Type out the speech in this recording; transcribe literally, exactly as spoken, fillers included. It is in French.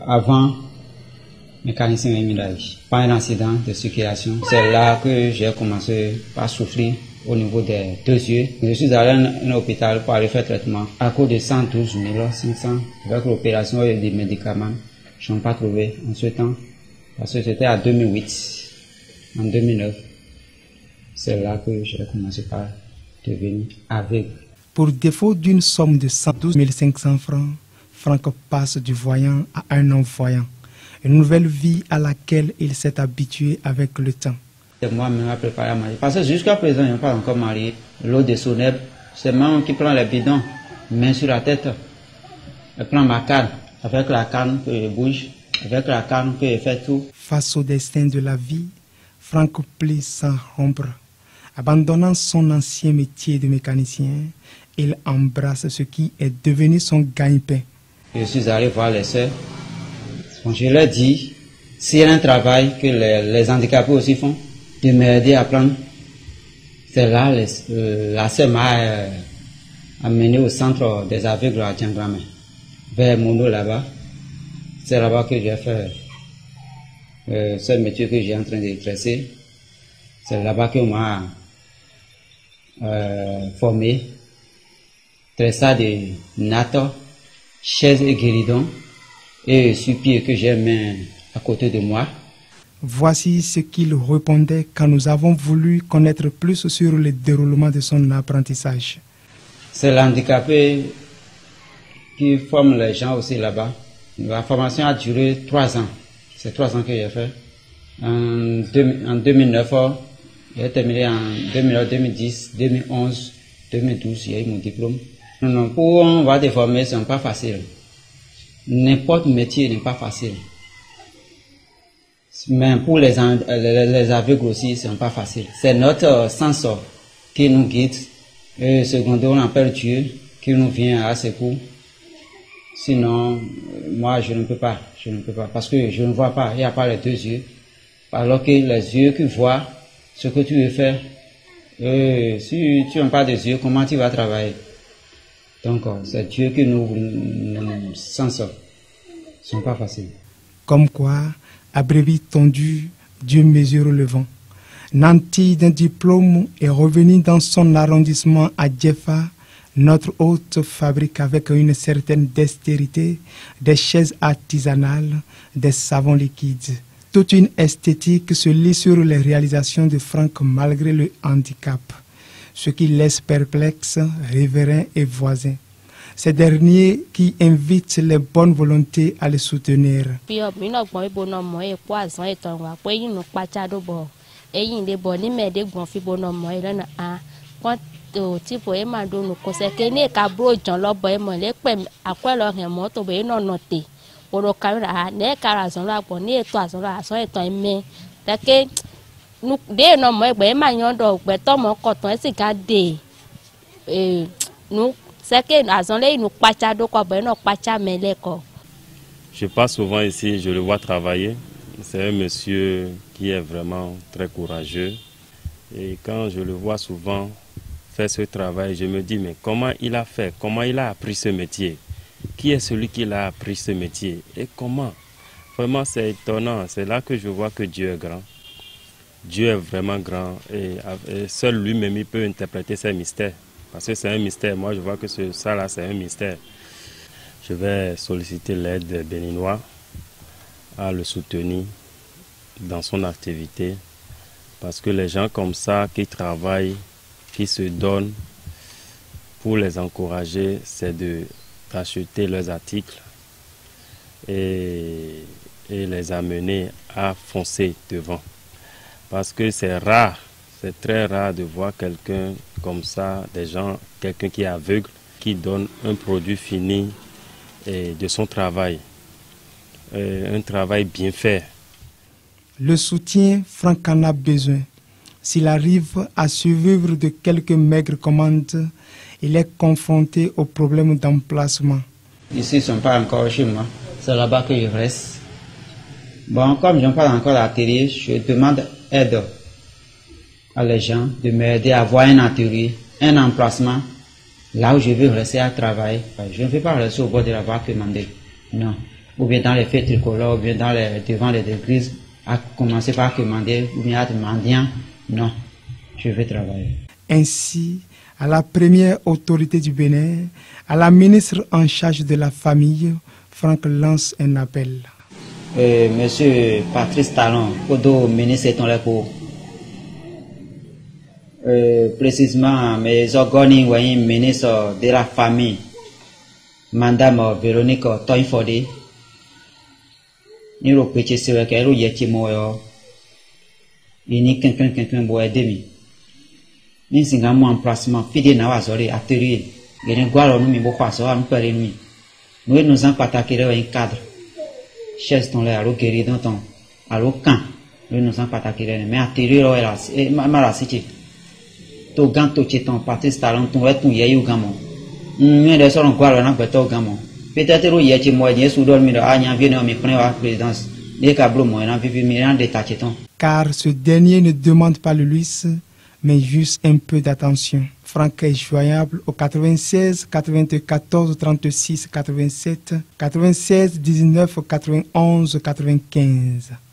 Avant, mécanicien émirage. Pas un incident de circulation. C'est là que j'ai commencé à souffrir au niveau des deux yeux. Je suis allé à un hôpital pour aller faire traitement. À cause de cent douze mille cinq cents, avec l'opération et des médicaments, je n'ai pas trouvé en ce temps. Parce que c'était en deux mille huit. En deux mille neuf, c'est là que j'ai commencé par devenir aveugle. Pour défaut d'une somme de cent douze mille cinq cents francs, Franck passe du voyant à un non-voyant. Une nouvelle vie à laquelle il s'est habitué avec le temps. C'est moi-même à préparer à marier. Parce que jusqu'à présent, je n'ai pas encore marié. L'eau de Soneb, c'est moi qui prend les bidons, main sur la tête. Je prends ma canne, avec la canne que je bouge, avec la canne que je fais tout. Face au destin de la vie, Franck plie sans rompre. Abandonnant son ancien métier de mécanicien, il embrasse ce qui est devenu son gagne-pain. Je suis allé voir les sœurs. Bon, je leur dis, s'il y a un travail que les, les handicapés aussi font, de m'aider à apprendre. C'est là les, euh, la sœur m'a euh, amené au centre des aveugles à Djangramé, vers Mondo là-bas. C'est là-bas que j'ai fait euh, ce métier que j'ai en train d'exercer. C'est là-bas qu'on m'a euh, formé. Tressa de nato, chaise et guéridon, et sur-pied que j'ai mis à côté de moi. Voici ce qu'il répondait quand nous avons voulu connaître plus sur le déroulement de son apprentissage. C'est l'handicapé qui forme les gens aussi là-bas. La formation a duré trois ans. C'est trois ans que j'ai fait. En, deux, en deux mille neuf, j'ai terminé en deux mille, deux mille dix, deux mille onze, deux mille douze, j'ai eu mon diplôme. Non, non, pour on va te former, ce n'est pas facile. N'importe métier n'est pas facile. Mais pour les, les, les aveugles aussi, ce n'est pas facile. C'est notre sens qui nous guide. Et secondo, on appelle Dieu qui nous vient à secours. Sinon, moi, je ne peux pas. Je ne peux pas. Parce que je ne vois pas. Il n'y a pas les deux yeux. Alors que les yeux qui voient ce que tu veux faire. Et si tu n'as pas de yeux, comment tu vas travailler? Donc, c'est Dieu qui nous ouvre nos sens. Ce n'est pas facile. Comme quoi, à brebis tondue, Dieu mesure le vent. Nanti d'un diplôme et revenu dans son arrondissement à Djefa, notre hôte fabrique avec une certaine dextérité des chaises artisanales, des savons liquides. Toute une esthétique se lit sur les réalisations de Franck malgré le handicap, ce qui laisse perplexe riverains et voisins. Ces derniers qui invitent les bonnes volontés à les soutenir. Je passe souvent ici, je le vois travailler. C'est un monsieur qui est vraiment très courageux. Et quand je le vois souvent faire ce travail, je me dis, mais comment il a fait? Comment il a appris ce métier? Qui est celui qui l'a appris ce métier? Et comment? Vraiment, c'est étonnant. C'est là que je vois que Dieu est grand. Dieu est vraiment grand. Et, et seul lui-même, il peut interpréter ces mystères. Parce que c'est un mystère. Moi, je vois que ce, ça là, c'est un mystère. Je vais solliciter l'aide des Béninois à le soutenir dans son activité. Parce que les gens comme ça qui travaillent, qui se donnent, pour les encourager, c'est de d'acheter leurs articles et, et les amener à foncer devant. Parce que c'est rare, c'est très rare de voir quelqu'un comme ça, des gens, quelqu'un qui est aveugle, qui donne un produit fini et de son travail, et un travail bien fait. Le soutien, Franck en a besoin. S'il arrive à survivre de quelques maigres commandes, il est confronté au problème d'emplacement. Ici, ils ne sont pas encore chez moi. C'est là-bas que je reste. Bon, comme je n'ai pas encore l'atelier, je demande aide à les gens de m'aider à avoir un atelier, un emplacement, là où je veux rester à travailler. Je ne vais pas rester au bord de la voie demander. Non. ou bien dans les fêtes tricolores, ou bien dans les, devant les églises, à commencer par commander, ou bien à être mendiant. Non, je veux travailler. Ainsi, à la première autorité du Bénin, à la ministre en charge de la famille, Franck lance un appel. Euh, Monsieur Patrice Talon, Kodo, ministre de euh, précisément, mes organes, ministre de la famille, Madame Véronique Toyfodi, nous avons fait ce que nous avons fait. Nous avons fait ni singa mo emplacement fide na wa zori atelier gene gwaro nu mi bo kwa so anu pere nu nous nous en pataki re un cadre chaise ton le alo geri dans ton alo kan nous nous en pataki re mais atelier ro era e mara siti to gan to cheton Patrice Talon ton we tun ye yu gamo mm de so ron gwaro na gbeto gamo peut-être ro ye ti mo e su do mi do anya vie no mi prend wa présidence de kablo mo na vivi mi ran de ta cheton. Car ce dernier ne demande pas le luxe, mais juste un peu d'attention. Franck est joignable au quatre-vingt-seize quatre-vingt-quatorze trente-six quatre-vingt-sept quatre-vingt-seize dix-neuf quatre-vingt-onze quatre-vingt-quinze.